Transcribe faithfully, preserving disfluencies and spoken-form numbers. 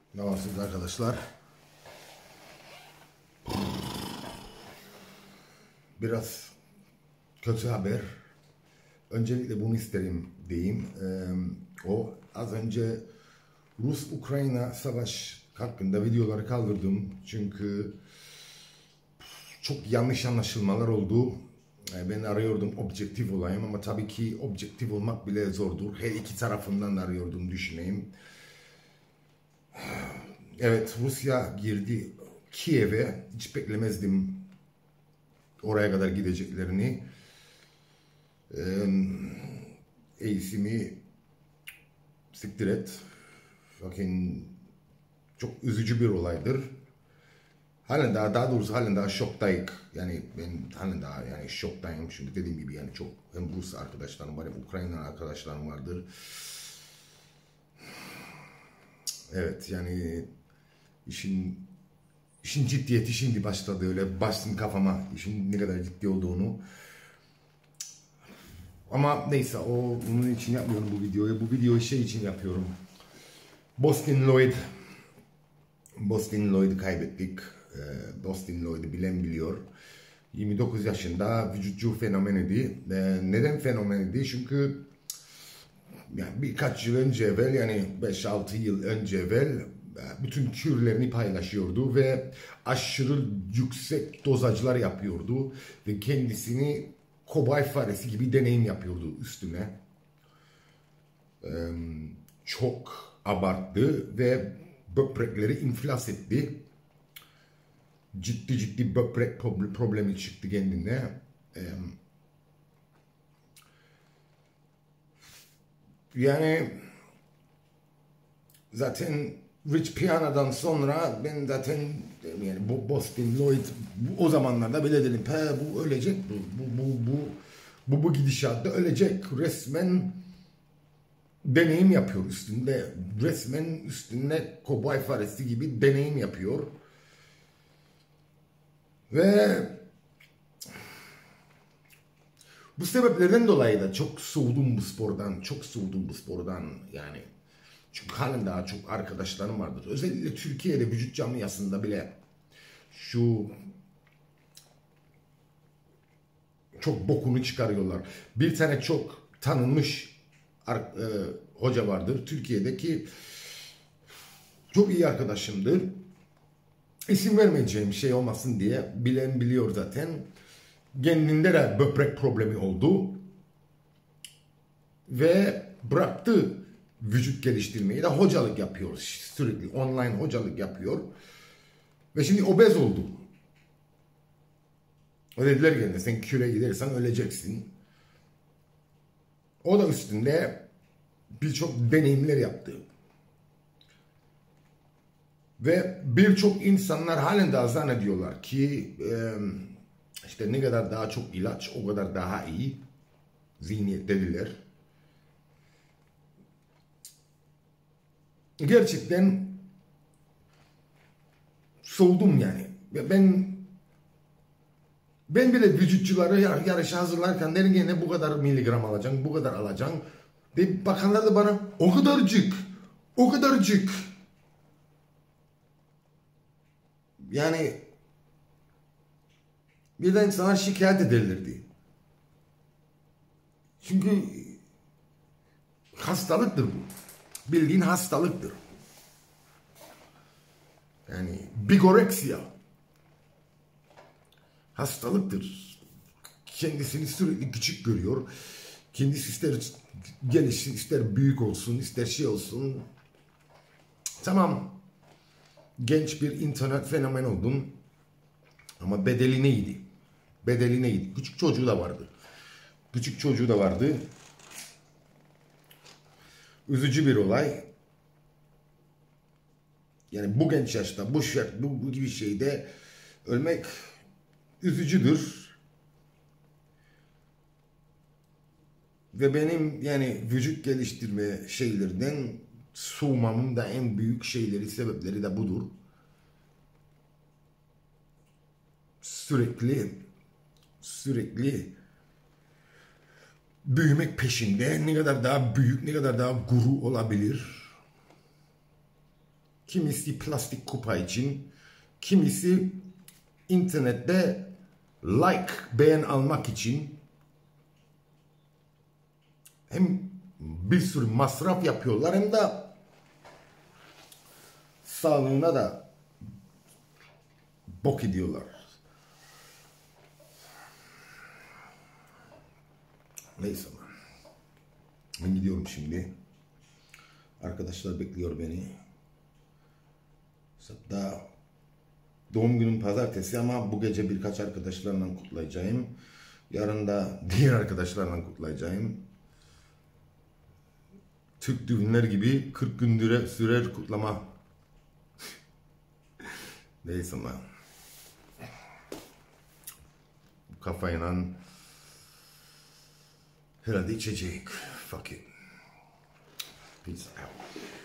Ne varsınız arkadaşlar? Biraz kötü haber. Öncelikle bunu isterim diyeyim. Ee, o az önce Rus-Ukrayna savaş hakkında videoları kaldırdım. Çünkü çok yanlış anlaşılmalar oldu. Ben arıyordum objektif olayım ama tabii ki objektif olmak bile zordur. Her iki tarafından da arıyordum düşüneyim. Evet, Rusya girdi Kiev'e. Hiç beklemezdim oraya kadar gideceklerini. Ee, eğitimi siktir et. Bakın çok üzücü bir olaydır. Halen daha, daha doğrusu halen daha şoktayım. Yani ben halen daha yani şoktayım. Çünkü dediğim gibi yani çok hem Rus arkadaşlarım var hem Ukrayna arkadaşlarım vardır. Evet yani işin işin ciddiyeti şimdi başladı, öyle bastım kafama işin ne kadar ciddi olduğunu. Ama neyse, o bunun için yapmıyorum bu videoyu. Bu videoyu şey için yapıyorum. Boston Lloyd. Boston Lloyd'u kaybettik. Boston Lloyd'u bilen biliyor. yirmi dokuz yaşında vücutçu fenomeniydi. Neden fenomeniydi? Çünkü yani birkaç yıl önce evvel, yani beş altı yıl önce evvel bütün kürlerini paylaşıyordu ve aşırı yüksek dozajlar yapıyordu ve kendisini kobay faresi gibi deneyim yapıyordu üstüne. Ee, çok abarttı ve böbrekleri iflas etti. Ciddi ciddi böbrek problemi çıktı kendine. Ee, yani zaten Rich Piana'dan sonra ben zaten yani bu Boston Lloyd bu, o zamanlarda böyle dedim, he bu ölecek, bu bu bu bu bu, bu gidişatta ölecek, resmen deneyim yapıyor üstünde, resmen üstünde kovboy faresi gibi deneyim yapıyor ve bu sebeplerden dolayı da çok soğudum bu spordan, çok soğudum bu spordan yani. Çünkü halen daha çok arkadaşlarım vardır. Özellikle Türkiye'de vücut camiasında bile şu çok bokunu çıkarıyorlar. Bir tane çok tanınmış e, hoca vardır Türkiye'deki, çok iyi arkadaşımdır. İsim vermeyeceğim şey olmasın diye, bilen biliyor zaten. Kendinde de böbrek problemi oldu ve bıraktı vücut geliştirmeyi de, hocalık yapıyor sürekli, online hocalık yapıyor ve şimdi obez oldu. O dediler ki sen küre gidersen öleceksin. O da üstünde birçok deneyimler yaptı ve birçok insanlar halen daha zannediyorlar ki işte ne kadar daha çok ilaç o kadar daha iyi zihniyettedirler. Gerçekten soğudum yani. Ben ben bile vücutçuları yarışa hazırlarken derim ki ne bu kadar miligram alacaksın, bu kadar alacaksın. Ve bakanlar da bana o kadarcık, o kadarcık. Yani birden insanlar şikayet edilirdi. Çünkü hastalıktır bu. Bildiğin hastalıktır. Yani bigoreksiya hastalıktır. Kendisini sürekli küçük görüyor. Kendisi ister gelişsin, ister büyük olsun, ister şey olsun. Tamam. Genç bir internet fenomen oldun. Ama bedeli neydi? Bedeli neydi? Küçük çocuğu da vardı. Küçük çocuğu da vardı. Üzücü bir olay. Yani bu genç yaşta, bu, şart, bu, bu gibi şeyde ölmek üzücüdür. Ve benim yani vücut geliştirme şeylerden soğumamın da en büyük şeyleri, sebepleri de budur. Sürekli, sürekli büyümek peşinde, ne kadar daha büyük, ne kadar daha guru olabilir. kimisi plastik kupa için, kimisi internette like, beğen almak için. Hem bir sürü masraf yapıyorlar hem de sağlığına da bok ediyorlar. Neyse. Ben gidiyorum şimdi. Arkadaşlar bekliyor beni. Hatta doğum günüm pazartesi ama bu gece birkaç arkadaşlarla kutlayacağım. Yarın da diğer arkadaşlarla kutlayacağım. Türk düğünler gibi kırk gün sürer kutlama. Neyse ama. Kafayla herhalde içecek. Fuck it. Peace out.